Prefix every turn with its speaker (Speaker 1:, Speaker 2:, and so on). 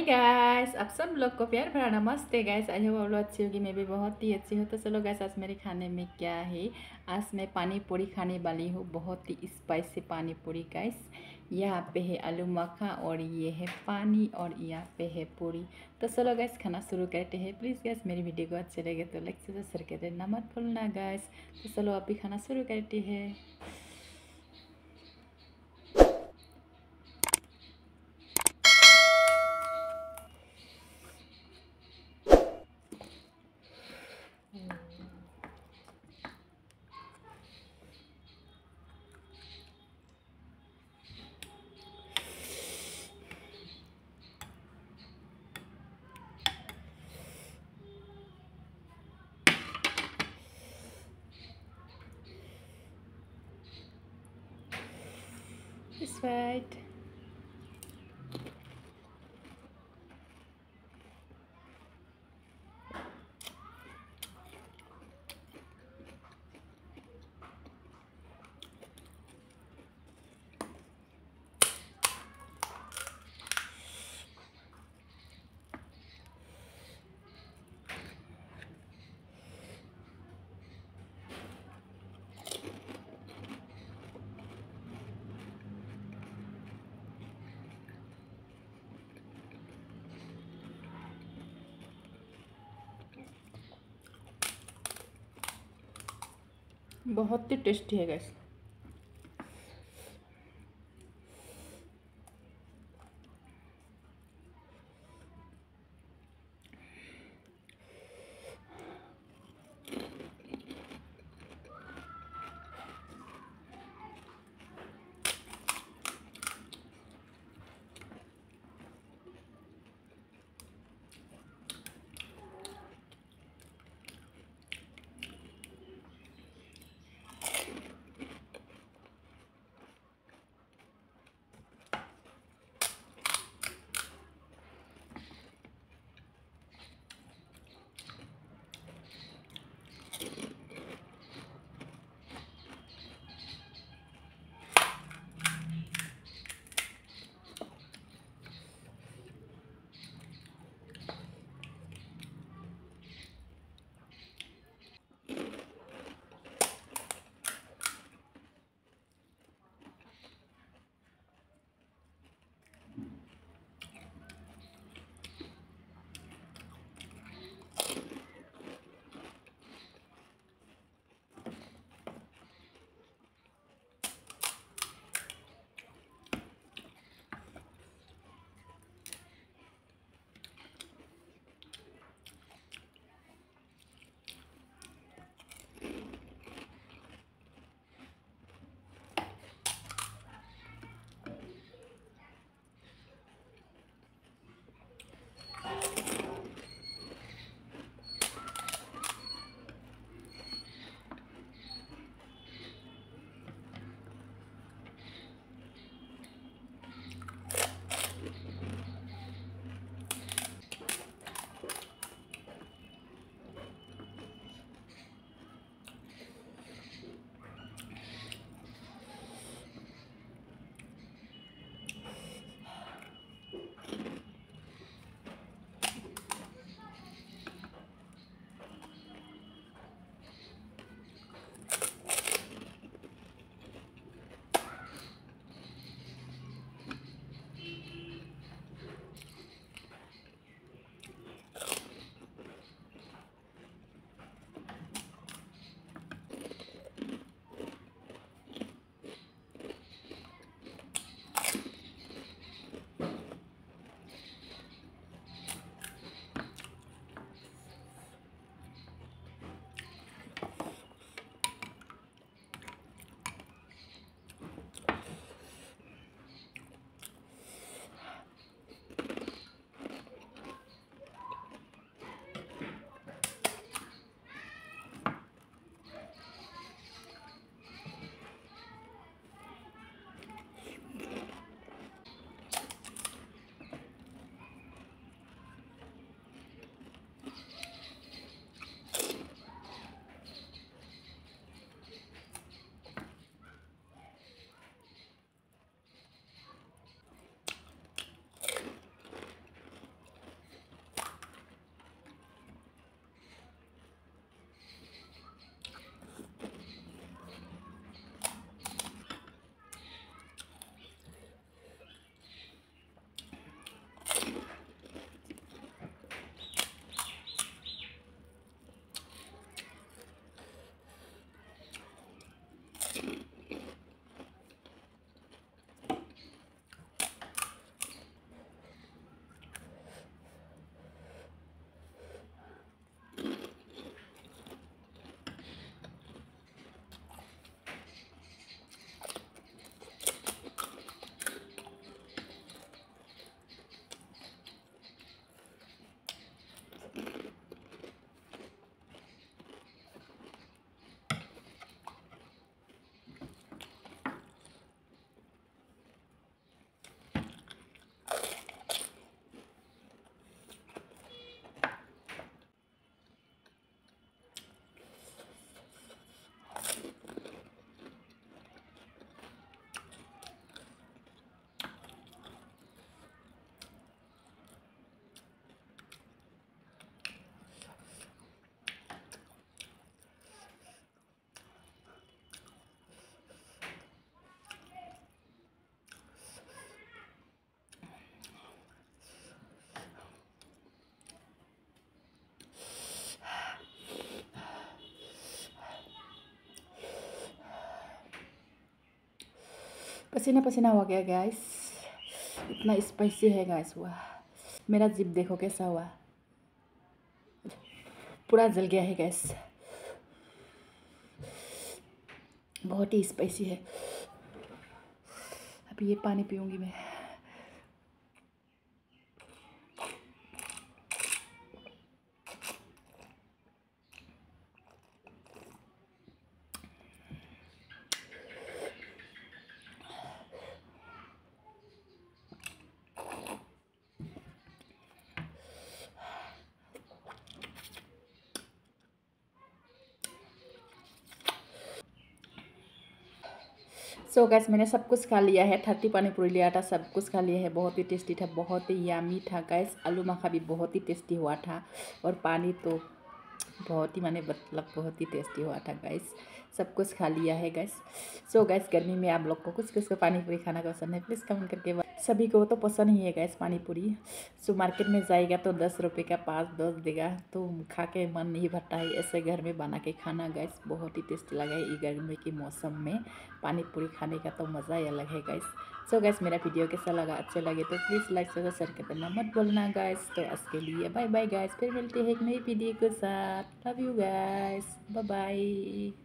Speaker 1: Guys, आप सब लोग को प्यार भरा नमस्ते गाइस। आई होप आप लोग अच्छी होगी, मैं भी बहुत ही अच्छी हूँ। तो चलो गाइस, आज मेरे खाने में क्या है। आज मैं पानी पूरी खाने वाली हूँ, बहुत ही स्पाइसी पानी पूरी गाइस। यहाँ पे है आलू मखा और ये है पानी और यहाँ पे है पूरी। तो चलो गाइस, खाना शुरू करते हैं। प्लीज़ गाइस, मेरी वीडियो को अच्छे लगे तो लाइक से शेयर कर देना मत भूलना गाइस। तो चलो अभी खाना शुरू करते हैं। It's right. बहुत ही टेस्टी है गैस। पसीना पसीना हो गया गैस, इतना स्पाइसी है गैस हुआ। मेरा जिप देखो कैसा हुआ, पूरा जल गया है गैस, बहुत ही स्पाइसी है। अभी ये पानी पीऊँगी मैं। सो गैस मैंने सब कुछ खा लिया है, 30 पानी पूरी लिया था, सब कुछ खा लिया है। बहुत ही टेस्टी था, बहुत ही यामी था गैस। आलू मखा भी बहुत ही टेस्टी हुआ था, और पानी तो बहुत ही मतलब बहुत ही टेस्टी हुआ था गैस। सब कुछ खा लिया है गैस। सो गैस गर्मी में आप लोग को कुछ कुछ को पानी पूरी खाना पसंद है, प्लीज़ कमेंट करके सभी को तो पसंद ही है गैस पानी पूरी। सो मार्केट में जाएगा तो 10 रुपये का 5-10 देगा, तो खा के मन नहीं भरता है। ऐसे घर में बना के खाना गैस बहुत ही टेस्टी लगा है। ये गर्मी के मौसम में पानी पूरी खाने का तो मज़ा ही अलग है गैस। सो गैस मेरा वीडियो कैसा लगा, अच्छे लगे तो प्लीज़ लाइक शेयर करना मत बोलना गैस। तो आज के लिए बाय बाय गैस, फिर मिलते हैं एक नई वीडियो के साथ। Love you guys, bye bye.